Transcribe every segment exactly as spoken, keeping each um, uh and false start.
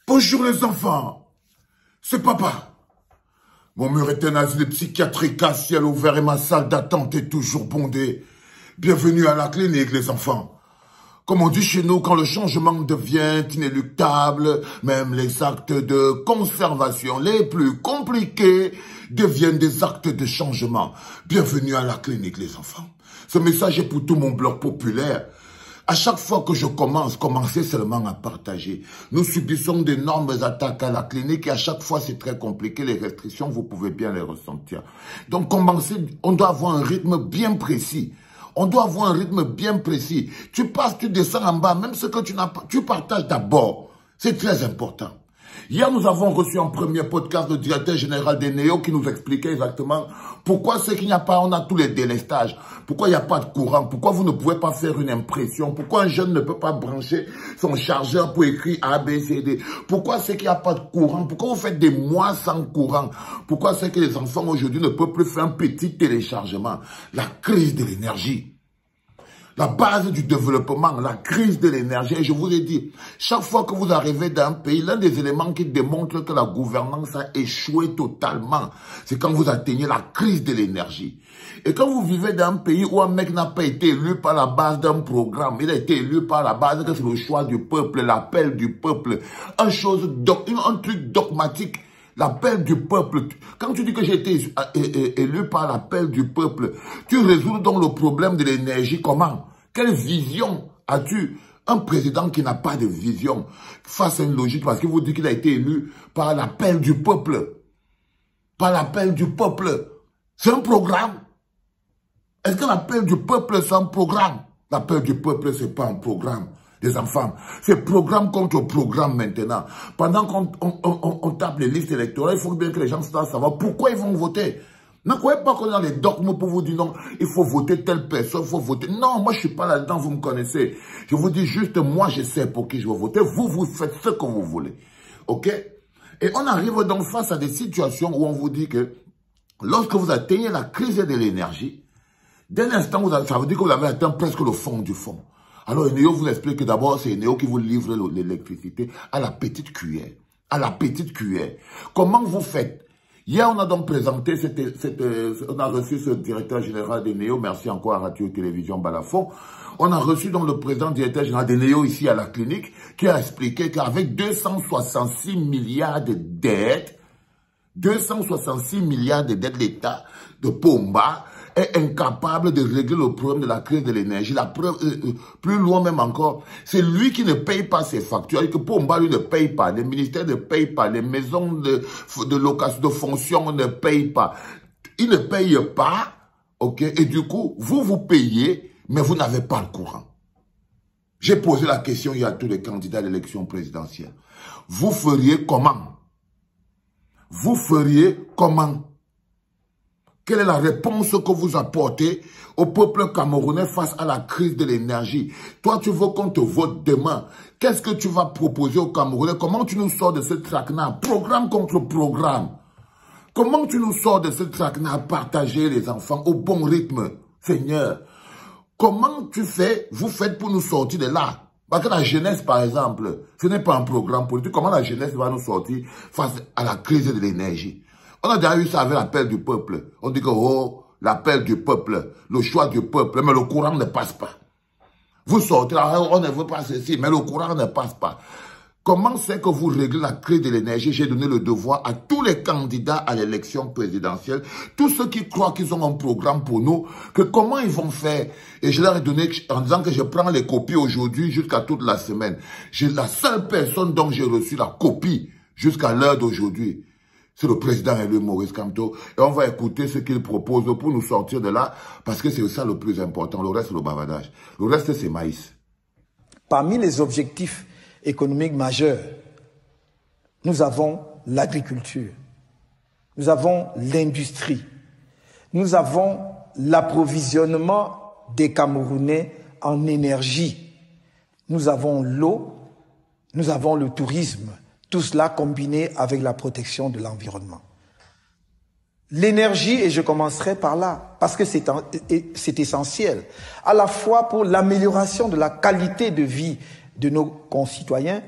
Bonjour les enfants, c'est papa. Mon mur est un asile psychiatrique à ciel ouvert et ma salle d'attente est toujours bondée. Bienvenue à la clinique les enfants. Comme on dit chez nous, quand le changement devient inéluctable, même les actes de conservation les plus compliqués deviennent des actes de changement. Bienvenue à la clinique les enfants. Ce message est pour tout mon bloc populaire. À chaque fois que je commence, commencez seulement à partager. Nous subissons d'énormes attaques à la clinique et à chaque fois c'est très compliqué. Les restrictions, vous pouvez bien les ressentir. Donc commencez, on doit avoir un rythme bien précis. On doit avoir un rythme bien précis. Tu passes, tu descends en bas, même ce que tu n'as pas, tu partages d'abord. C'est très important. Hier, nous avons reçu en premier podcast le directeur général des Néo qui nous expliquait exactement pourquoi c'est qu'il n'y a pas, on a tous les délestages, pourquoi il n'y a pas de courant, pourquoi vous ne pouvez pas faire une impression, pourquoi un jeune ne peut pas brancher son chargeur pour écrire A, B, C, D, pourquoi c'est qu'il n'y a pas de courant, pourquoi vous faites des mois sans courant, pourquoi c'est que les enfants aujourd'hui ne peuvent plus faire un petit téléchargement, la crise de l'énergie. La base du développement, la crise de l'énergie. Et je vous ai dit, chaque fois que vous arrivez dans un pays, l'un des éléments qui démontre que la gouvernance a échoué totalement, c'est quand vous atteignez la crise de l'énergie. Et quand vous vivez dans un pays où un mec n'a pas été élu par la base d'un programme, il a été élu par la base que c'est le choix du peuple, l'appel du peuple, un, chose, un truc dogmatique. L'appel du peuple. Quand tu dis que j'ai été élu par l'appel du peuple, tu résous donc le problème de l'énergie comment? Quelle vision as-tu? Un président qui n'a pas de vision face à une logique parce qu'il vous dit qu'il a été élu par l'appel du peuple. Par l'appel du peuple. C'est un programme. Est-ce que l'appel du peuple c'est un programme? L'appel du peuple c'est pas un programme. Les enfants, c'est programme contre programme maintenant. Pendant qu'on on, on, on tape les listes électorales, il faut bien que les gens sachent savoir pourquoi ils vont voter. Ne croyez pas qu'on a les dogmes pour vous dire non, il faut voter telle personne, il faut voter. Non, moi je suis pas là-dedans, vous me connaissez. Je vous dis juste, moi je sais pour qui je vais voter. Vous, vous faites ce que vous voulez. Ok? Et on arrive donc face à des situations où on vous dit que lorsque vous atteignez la crise de l'énergie, dès l'instant, ça veut dire que vous avez atteint presque le fond du fond. Alors, Enéo vous explique que d'abord, c'est Enéo qui vous livre l'électricité à la petite cuillère. À la petite cuillère. Comment vous faites? Hier, on a donc présenté, cette, cette, on a reçu ce directeur général d'Enéo, merci encore à Radio Télévision Balafon. On a reçu donc le président directeur général d'Enéo ici à la clinique, qui a expliqué qu'avec deux cent soixante-six milliards de dettes, deux cent soixante-six milliards de dettes, l'État de Pomba est incapable de régler le problème de la crise de l'énergie. La preuve, euh, plus loin même encore, c'est lui qui ne paye pas ses factures, et que Pomba, lui, ne paye pas, les ministères ne payent pas, les maisons de, de location, de fonction ne payent pas. Ils ne payent pas, ok, et du coup, vous, vous payez, mais vous n'avez pas le courant. J'ai posé la question il y a tous les candidats à l'élection présidentielle. Vous feriez comment? Vous feriez comment? Quelle est la réponse que vous apportez au peuple camerounais face à la crise de l'énergie? Toi, tu veux qu'on te vote demain. Qu'est-ce que tu vas proposer aux Camerounais? Comment tu nous sors de ce traquenard? Programme contre programme. Comment tu nous sors de ce traquenard à partager les enfants au bon rythme? Seigneur, comment tu fais, vous faites pour nous sortir de là? Parce que la jeunesse, par exemple, ce n'est pas un programme politique. Comment la jeunesse va nous sortir face à la crise de l'énergie? On a déjà eu ça avec l'appel du peuple. On dit que, oh, l'appel du peuple, le choix du peuple, mais le courant ne passe pas. Vous sortez là, on ne veut pas ceci, mais le courant ne passe pas. Comment c'est que vous réglez la crise de l'énergie? J'ai donné le devoir à tous les candidats à l'élection présidentielle, tous ceux qui croient qu'ils ont un programme pour nous, que comment ils vont faire? Et je leur ai donné, en disant que je prends les copies aujourd'hui jusqu'à toute la semaine. J'ai la seule personne dont j'ai reçu la copie jusqu'à l'heure d'aujourd'hui. C'est le président élu Maurice Kamto. Et on va écouter ce qu'il propose pour nous sortir de là, parce que c'est ça le plus important. Le reste, c'est le bavardage. Le reste, c'est maïs. Parmi les objectifs économiques majeurs, nous avons l'agriculture, nous avons l'industrie, nous avons l'approvisionnement des Camerounais en énergie, nous avons l'eau, nous avons le tourisme, tout cela combiné avec la protection de l'environnement. L'énergie, et je commencerai par là, parce que c'est c'est essentiel, à la fois pour l'amélioration de la qualité de vie de nos concitoyens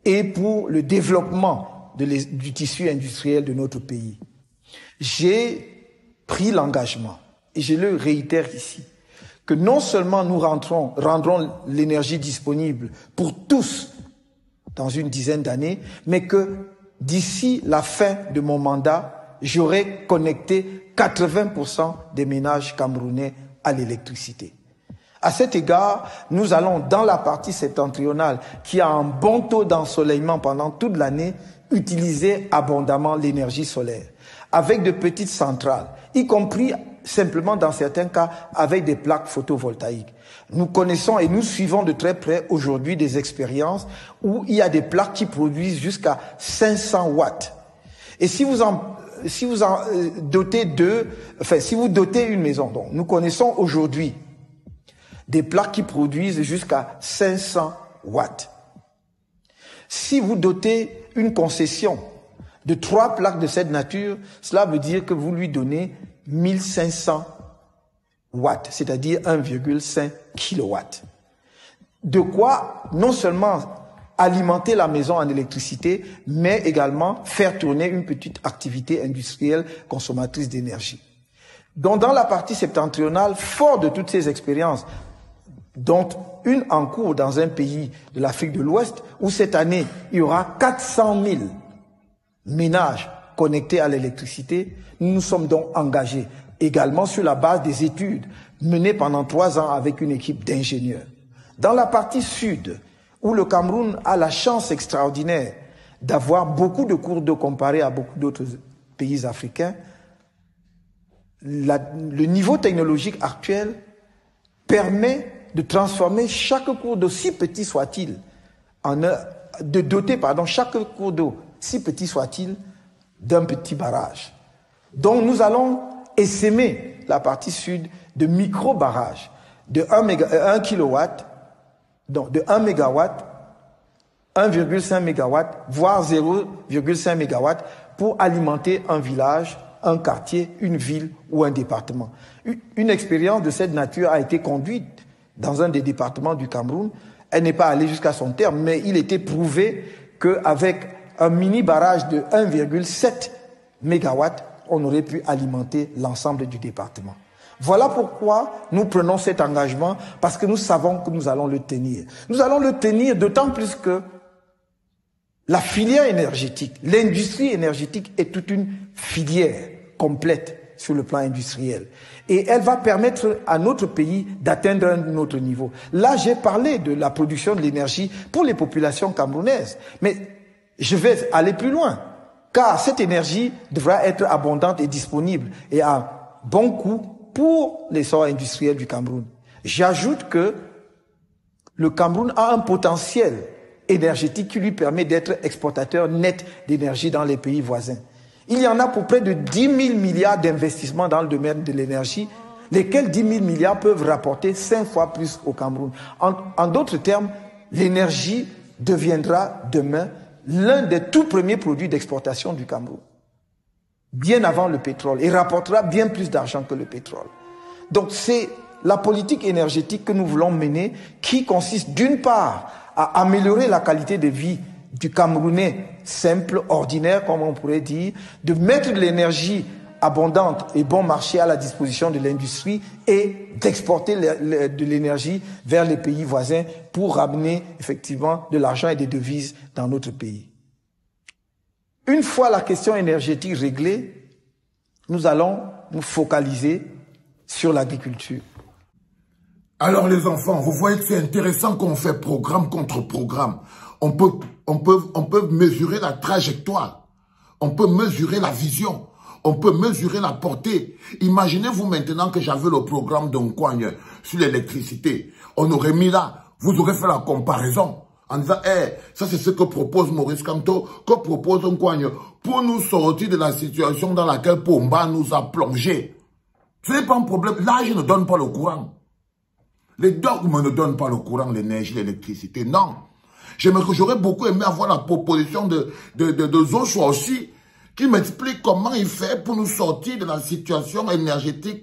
et pour le développement de les, du tissu industriel de notre pays. J'ai pris l'engagement, et je le réitère ici, que non seulement nous rentrons, rendrons l'énergie disponible pour tous dans une dizaine d'années, mais que d'ici la fin de mon mandat, j'aurai connecté quatre-vingts pour cent des ménages camerounais à l'électricité. À cet égard, nous allons dans la partie septentrionale qui a un bon taux d'ensoleillement pendant toute l'année, utiliser abondamment l'énergie solaire, avec de petites centrales, y compris simplement dans certains cas avec des plaques photovoltaïques. Nous connaissons et nous suivons de très près aujourd'hui des expériences où il y a des plaques qui produisent jusqu'à cinq cents watts. Et si vous en, si vous en dotez deux, enfin, si vous dotez une maison, donc, nous connaissons aujourd'hui des plaques qui produisent jusqu'à cinq cents watts. Si vous dotez une concession de trois plaques de cette nature, cela veut dire que vous lui donnez mille cinq cents watts, c'est-à-dire un virgule cinq kilowatts. De quoi non seulement alimenter la maison en électricité, mais également faire tourner une petite activité industrielle consommatrice d'énergie. Donc dans la partie septentrionale, fort de toutes ces expériences, dont une en cours dans un pays de l'Afrique de l'Ouest, où cette année, il y aura quatre cent mille ménages connectés à l'électricité, nous nous sommes donc engagés également sur la base des études menées pendant trois ans avec une équipe d'ingénieurs. Dans la partie sud, où le Cameroun a la chance extraordinaire d'avoir beaucoup de cours d'eau comparé à beaucoup d'autres pays africains, la, le niveau technologique actuel permet de transformer chaque cours d'eau, si petit soit-il, en un, de doter pardon, chaque cours d'eau, si petit soit-il, d'un petit barrage. Donc nous allons essaimer la partie sud de micro-barrages de un kilowatt, donc de un mégawatt, un virgule cinq mégawatt, voire zéro virgule cinq mégawatt pour alimenter un village, un quartier, une ville ou un département. Une expérience de cette nature a été conduite dans un des départements du Cameroun. Elle n'est pas allée jusqu'à son terme, mais il était prouvé qu'avec un mini barrage de un virgule sept mégawatts, on aurait pu alimenter l'ensemble du département. Voilà pourquoi nous prenons cet engagement, parce que nous savons que nous allons le tenir. Nous allons le tenir d'autant plus que la filière énergétique, l'industrie énergétique est toute une filière complète sur le plan industriel. Et elle va permettre à notre pays d'atteindre un autre niveau. Là, j'ai parlé de la production de l'énergie pour les populations camerounaises. Mais je vais aller plus loin, car cette énergie devra être abondante et disponible et à bon coût pour l'essor industriel du Cameroun. J'ajoute que le Cameroun a un potentiel énergétique qui lui permet d'être exportateur net d'énergie dans les pays voisins. Il y en a pour près de dix mille milliards d'investissements dans le domaine de l'énergie, lesquels dix mille milliards peuvent rapporter cinq fois plus au Cameroun. En, en d'autres termes, l'énergie deviendra demain l'un des tout premiers produits d'exportation du Cameroun, bien avant le pétrole, et rapportera bien plus d'argent que le pétrole. Donc c'est la politique énergétique que nous voulons mener, qui consiste d'une part à améliorer la qualité de vie du Camerounais simple, ordinaire, comme on pourrait dire, de mettre de l'énergie abondante et bon marché à la disposition de l'industrie et d'exporter de l'énergie vers les pays voisins pour ramener effectivement de l'argent et des devises dans notre pays. Une fois la question énergétique réglée, nous allons nous focaliser sur l'agriculture. Alors les enfants, vous voyez que c'est intéressant qu'on fait programme contre programme. On peut, on peut, on peut mesurer la trajectoire, on peut mesurer la vision, on peut mesurer la portée. Imaginez-vous maintenant que j'avais le programme d'Oncoigne sur l'électricité. On aurait mis là, vous aurez fait la comparaison en disant, eh, hey, ça c'est ce que propose Maurice Kamto, que propose Oncoigne pour nous sortir de la situation dans laquelle Pomba nous a plongé. Ce n'est pas un problème. Là, je ne donne pas le courant. Les dogmes ne donnent pas le courant, l'énergie, l'électricité. Non. J'aurais beaucoup aimé avoir la proposition de, de, de, de Zoshua aussi, qui m'explique comment il fait pour nous sortir de la situation énergétique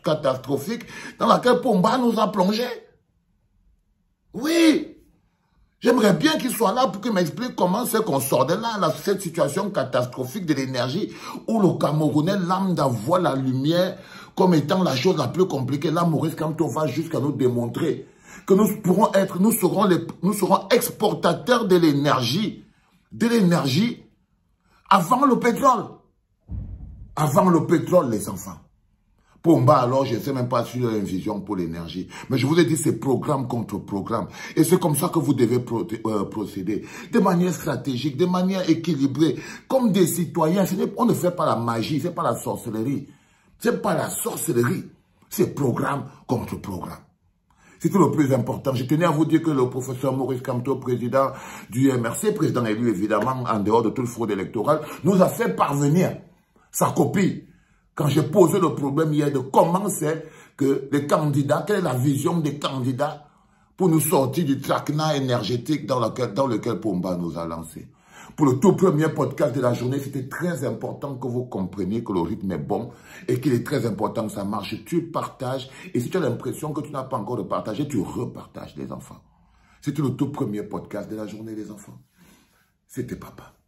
catastrophique dans laquelle Pomba nous a plongé. Oui. J'aimerais bien qu'il soit là pour qu'il m'explique comment c'est qu'on sort de là, là, cette situation catastrophique de l'énergie, où le Camerounais lambda voit la lumière comme étant la chose la plus compliquée. Là, Maurice Kamto va jusqu'à nous démontrer que nous pourrons être, nous serons, les, nous serons exportateurs de l'énergie, de l'énergie avant le pétrole. Avant le pétrole, les enfants. Pomba, alors, je ne sais même pas si il y a une vision pour l'énergie. Mais je vous ai dit, c'est programme contre programme. Et c'est comme ça que vous devez pro euh, procéder. De manière stratégique, de manière équilibrée. Comme des citoyens. On ne fait pas la magie, c'est pas la sorcellerie. C'est pas la sorcellerie. C'est programme contre programme. C'était le plus important. Je tenais à vous dire que le professeur Maurice Kamto, président du M R C, président élu évidemment en dehors de toute fraude électorale, nous a fait parvenir sa copie. Quand j'ai posé le problème hier de comment c'est que les candidats, quelle est la vision des candidats pour nous sortir du traquenard énergétique dans lequel, dans lequel Pomba nous a lancé. Pour le tout premier podcast de la journée, c'était très important que vous compreniez que le rythme est bon et qu'il est très important que ça marche. Tu partages et si tu as l'impression que tu n'as pas encore de partager, tu repartages les enfants. C'était le tout premier podcast de la journée des enfants. C'était papa.